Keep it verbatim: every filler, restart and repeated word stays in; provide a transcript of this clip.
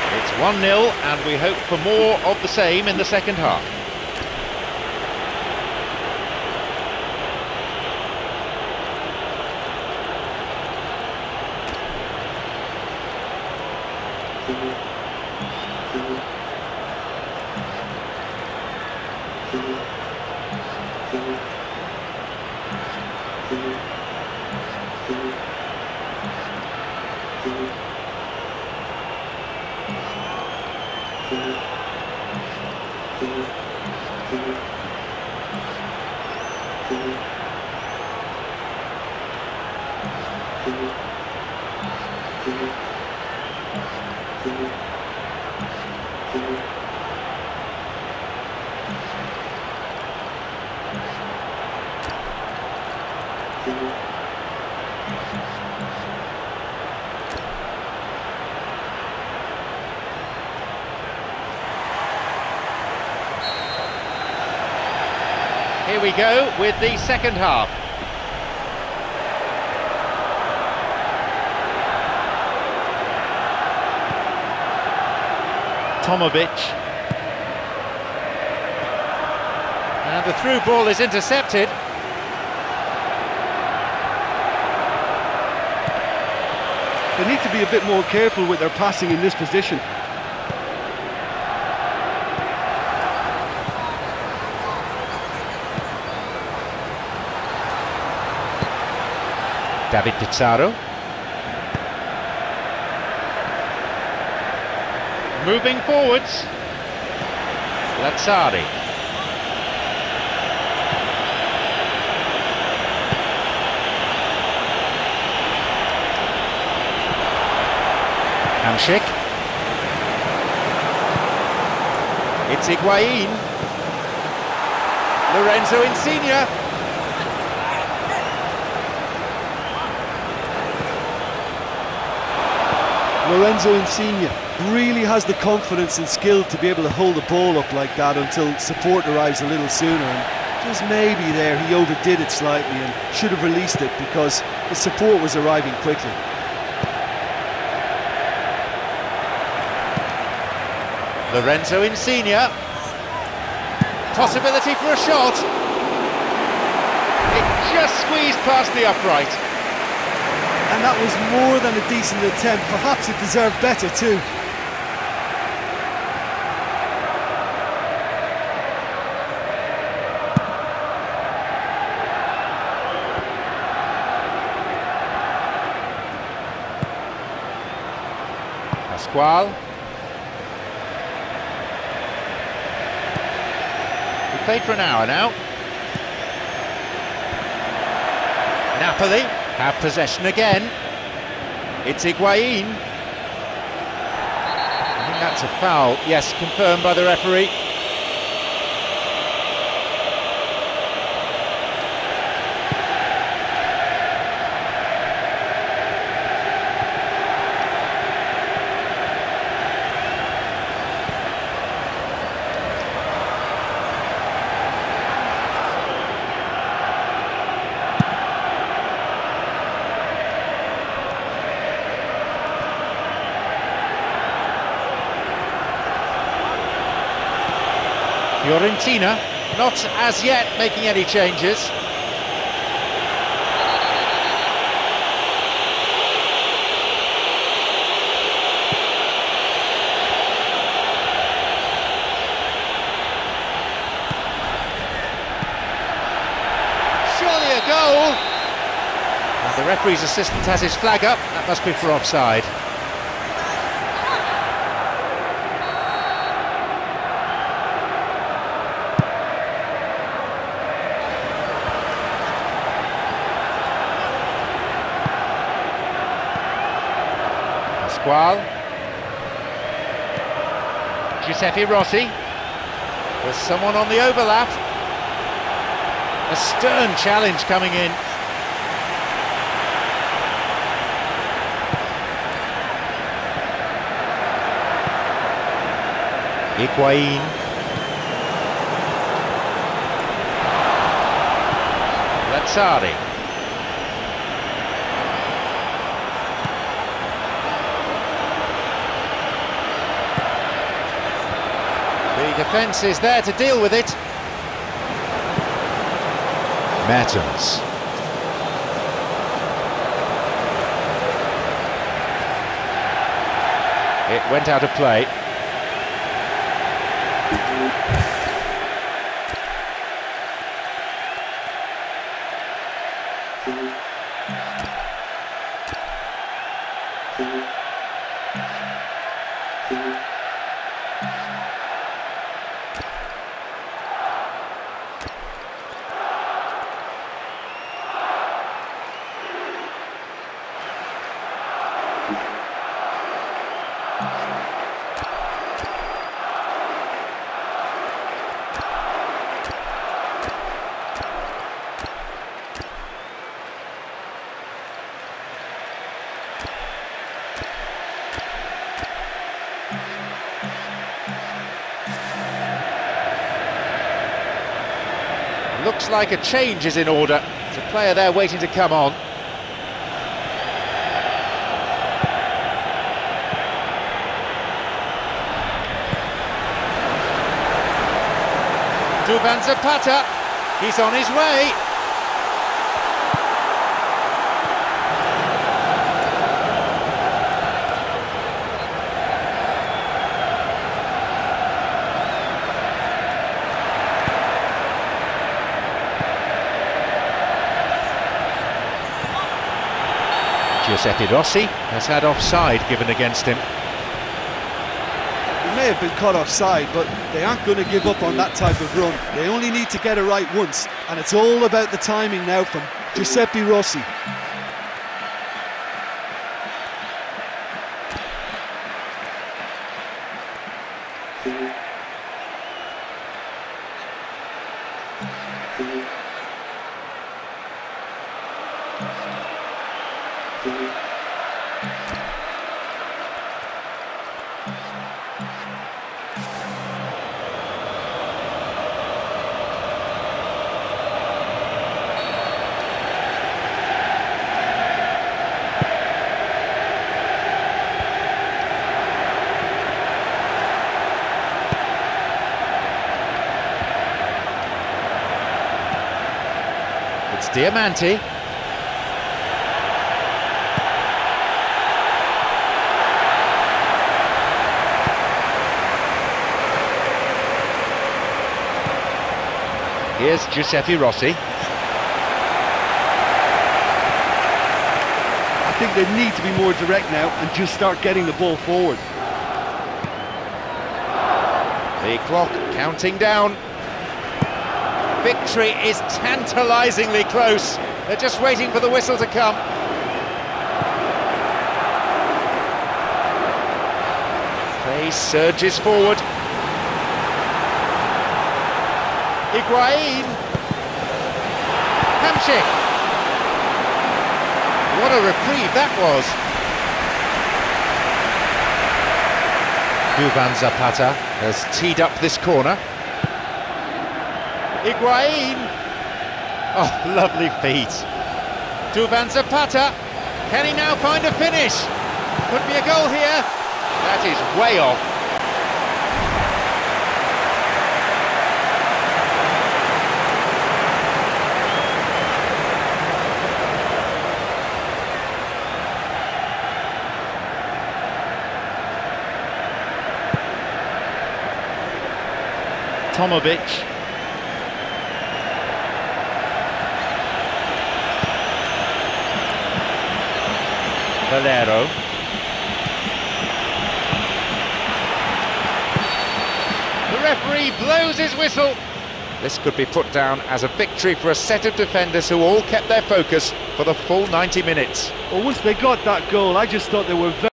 It's one nil, and we hope for more of the same in the second half. Here we go with the second half. Tomovic. And the through ball is intercepted. They need to be a bit more careful with their passing in this position. David Pizarro. Moving forwards. Lazzari. Hamšík. It's Higuaín. Lorenzo Insigne. Lorenzo Insigne really has the confidence and skill to be able to hold the ball up like that until support arrives a little sooner, and just maybe there he overdid it slightly and should have released it because the support was arriving quickly. Lorenzo Insigne. Possibility for a shot. It just squeezed past the upright. And that was more than a decent attempt. Perhaps it deserved better too. Pascual. We played for an hour now. Napoli have possession again. It's Higuaín. I think that's a foul. Yes, confirmed by the referee. Fiorentina not as yet making any changes. Surely a goal! And the referee's assistant has his flag up. That must be for offside. Pascual. Giuseppe Rossi. There's someone on the overlap. A stern challenge coming in. Higuaín. Lazzari. defence is there to deal with it. Mertens. It went out of play. Looks like a change is in order. There's a player there waiting to come on. Duvan Zapata, he's on his way. Giuseppe Rossi has had offside given against him. He may have been caught offside, but they aren't going to give up on that type of run. They only need to get it right once, and it's all about the timing now from Giuseppe Rossi. It's Diamanti. Here's Giuseppe Rossi. I think they need to be more direct now and just start getting the ball forward. The clock counting down. Victory is tantalisingly close. They're just waiting for the whistle to come. Play surges forward. Higuain. Hamsik. What a reprieve that was. Duvan Zapata has teed up this corner. Higuain. Oh, lovely feet. Duvan Zapata. Can he now find a finish? Could be a goal here. That is way off. Tomovic. Valero. The referee blows his whistle. This could be put down as a victory for a set of defenders who all kept their focus for the full ninety minutes. Well, once they got that goal, I just thought they were very